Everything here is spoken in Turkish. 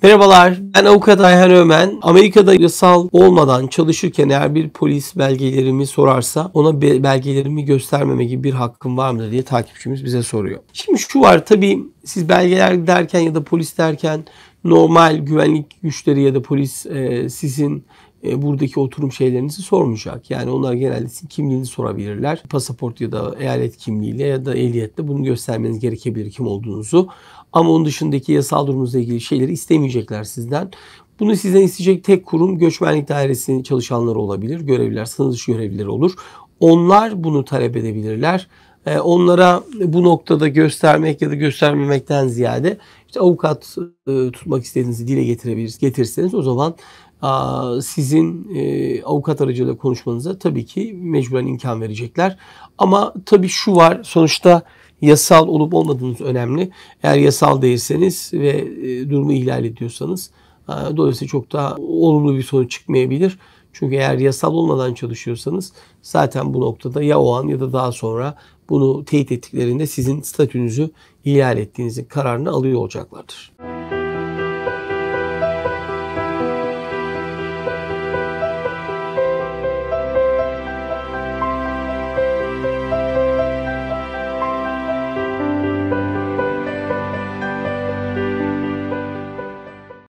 Merhabalar, ben Avukat Ayhan Ömen. Amerika'da yasal olmadan çalışırken eğer bir polis belgelerimi sorarsa ona belgelerimi göstermeme gibi bir hakkım var mı diye takipçimiz bize soruyor. Şimdi şu var, tabii siz belgeler derken ya da polis derken normal güvenlik güçleri ya da polis sizin buradaki oturum şeylerinizi sormayacak. Yani onlar genelde sizin kimliğinizi sorabilirler. Pasaport ya da eyalet kimliğiyle ya da ehliyetle bunu göstermeniz gerekebilir, kim olduğunuzu. Ama onun dışındaki yasal durumunuzla ilgili şeyleri istemeyecekler sizden. Bunu sizden isteyecek tek kurum göçmenlik dairesinin çalışanları olabilir. Görevliler, sınır dışı görevlileri olur. Onlar bunu talep edebilirler. Onlara bu noktada göstermek ya da göstermemekten ziyade işte avukat tutmak istediğinizi dile getirirseniz o zaman sizin avukat aracılığıyla konuşmanıza tabii ki mecburen imkan verecekler. Ama tabii şu var, sonuçta yasal olup olmadığınız önemli. Eğer yasal değilseniz ve durumu ihlal ediyorsanız dolayısıyla çok da olumlu bir sonuç çıkmayabilir. Çünkü eğer yasal olmadan çalışıyorsanız zaten bu noktada ya o an ya da daha sonra bunu teyit ettiklerinde sizin statünüzü ihlal ettiğinizin kararını alıyor olacaklardır.